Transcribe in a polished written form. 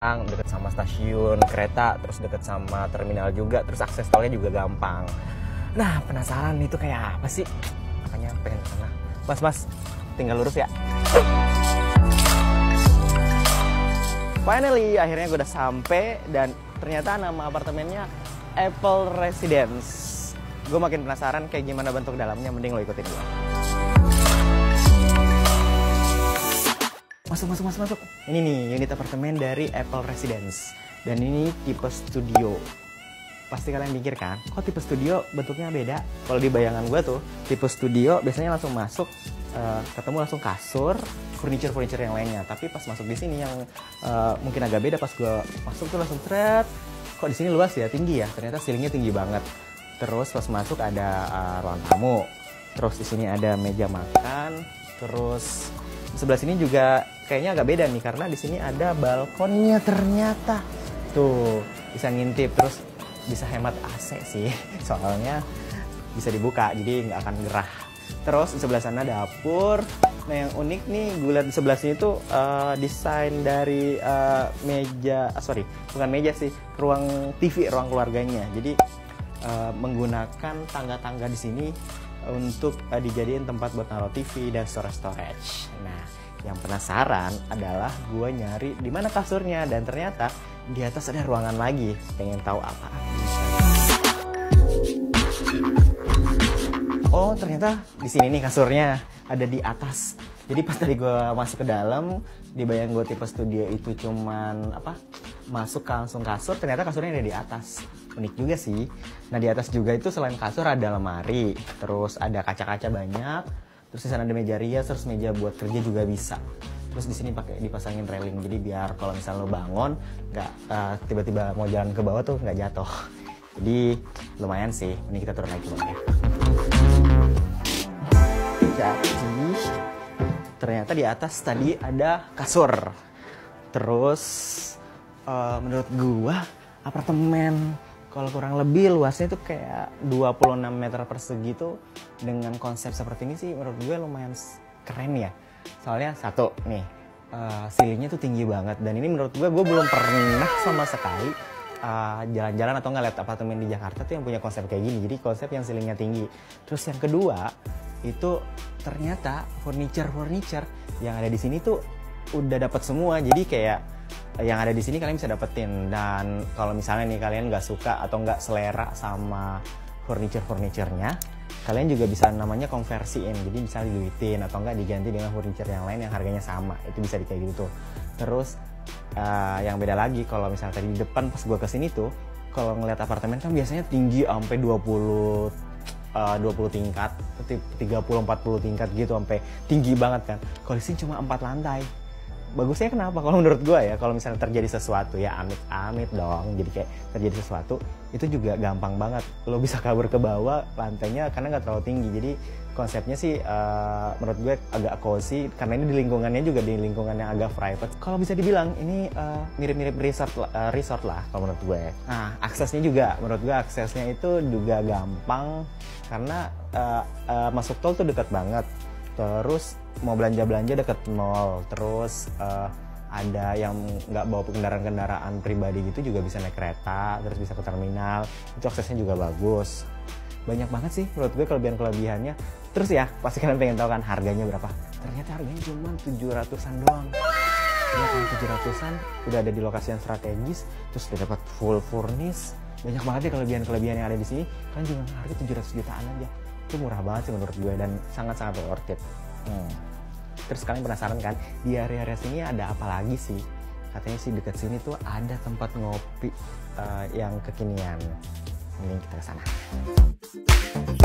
deket sama stasiun kereta, terus deket sama terminal juga, terus akses tolnya juga gampang. Nah, penasaran itu kayak apa sih? Makanya pengen ke sana. Mas, tinggal lurus ya. Finally, akhirnya gue udah sampai dan ternyata nama apartemennya Apple Residence. Gue makin penasaran kayak gimana bentuk dalamnya, mending lo ikutin gue. Masuk. Ini nih unit apartemen dari Apple Residence. Dan ini tipe studio. Pasti kalian mikir kan, kok tipe studio bentuknya beda? Kalau di bayangan gue tuh, tipe studio biasanya langsung masuk, ketemu langsung kasur, furniture yang lainnya. Tapi pas masuk di sini yang mungkin agak beda, pas gue masuk tuh langsung thread. Kok di sini luas ya, tinggi ya? Ternyata ceilingnya tinggi banget. Terus pas masuk ada ruang tamu. Terus di sini ada meja makan. Terus sebelah sini juga kayaknya agak beda nih karena di sini ada balkonnya ternyata. Tuh, bisa ngintip terus bisa hemat AC sih. Soalnya bisa dibuka jadi nggak akan gerah. Terus di sebelah sana dapur. Nah, yang unik nih gue lihat di sebelah sini tuh desain dari bukan meja sih, ruang TV, ruang keluarganya. Jadi menggunakan tangga-tangga di sini untuk dijadiin tempat buat naruh TV dan storage. Nah, yang penasaran adalah gue nyari di mana kasurnya dan ternyata di atas ada ruangan lagi. Pengen tahu apa? Oh, ternyata di sini nih kasurnya ada di atas. Jadi pas tadi gue masuk ke dalam, di bayang gue tipe studio itu cuman masuk langsung kasur, ternyata kasurnya ada di atas. Unik juga sih. Nah, di atas juga itu selain kasur ada lemari, terus ada kaca-kaca banyak, terus di sana ada meja rias, terus meja buat kerja juga bisa. Terus di sini dipasangin railing, jadi biar kalau misalnya lo bangun nggak tiba-tiba mau jalan ke bawah tuh nggak jatuh. Jadi lumayan sih. Ini kita turun lagi bawahnya. Jadi ternyata di atas tadi ada kasur. Terus menurut gua apartemen kalau kurang lebih luasnya tuh kayak 26 meter persegi tuh dengan konsep seperti ini sih menurut gue lumayan keren ya. Soalnya satu nih, ceilingnya tuh tinggi banget dan ini menurut gue belum pernah sama sekali jalan-jalan atau nggak lihat apartemen di Jakarta tuh yang punya konsep kayak gini. Jadi konsep yang ceilingnya tinggi. Terus yang kedua itu ternyata furniture yang ada di sini tuh udah dapat semua. Jadi kayak yang ada di sini kalian bisa dapetin. Dan kalau misalnya nih kalian nggak suka atau nggak selera sama furniture-nya, kalian juga bisa namanya konversiin. Jadi bisa diduitin atau nggak diganti dengan furniture yang lain yang harganya sama. Itu bisa kayak gitu tuh. Terus yang beda lagi kalau misalnya tadi di depan pas gue kesini tuh, kalau ngeliat apartemen kan biasanya tinggi sampai 20 tingkat, 30-40 tingkat gitu, sampai tinggi banget kan. Kalau di sini cuma 4 lantai. Bagusnya kenapa? Kalau menurut gue ya, kalau misalnya terjadi sesuatu ya amit-amit dong. Jadi kayak terjadi sesuatu itu juga gampang banget. Lo bisa kabur ke bawah lantainya karena nggak terlalu tinggi. Jadi konsepnya sih menurut gue agak cozy karena ini di lingkungannya juga di lingkungan yang agak private. Kalau bisa dibilang ini mirip-mirip resort lah kalau menurut gue. Nah, aksesnya juga menurut gue aksesnya itu juga gampang karena masuk tol tuh dekat banget. Terus mau belanja-belanja deket mall, terus ada yang nggak bawa kendaraan-kendaraan pribadi gitu juga bisa naik kereta, terus bisa ke terminal, itu aksesnya juga bagus. Banyak banget sih menurut gue kelebihan-kelebihannya. Terus ya, pasti kalian pengen tahu kan harganya berapa? Ternyata harganya cuma 700-an doang. Ya kan 700-an, udah ada di lokasi yang strategis, terus udah dapat full furnish. Banyak banget ya kelebihan-kelebihan yang ada di sini. Kalian juga harga 700 jutaan aja. Itu murah banget sih menurut gue dan sangat-sangat worth it. Terus kalian penasaran kan di area-area sini ada apa lagi sih? Katanya sih dekat sini tuh ada tempat ngopi yang kekinian. Mending kita ke sana.